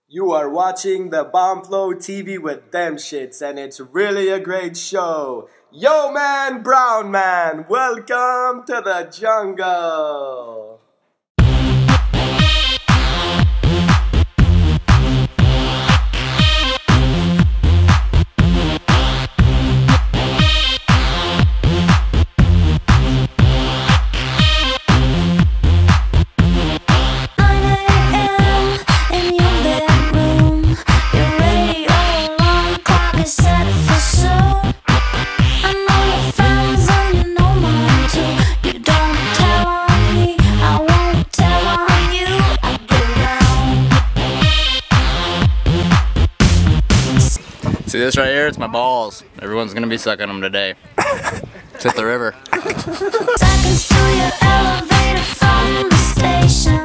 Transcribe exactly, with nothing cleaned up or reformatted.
You are watching the Bomb Flow T V with them shits, and it's really a great show. Yo man, brown man, welcome to the jungle. See this right here? It's my balls. Everyone's gonna be sucking them today. Let's hit the river. Seconds to your elevator from the station.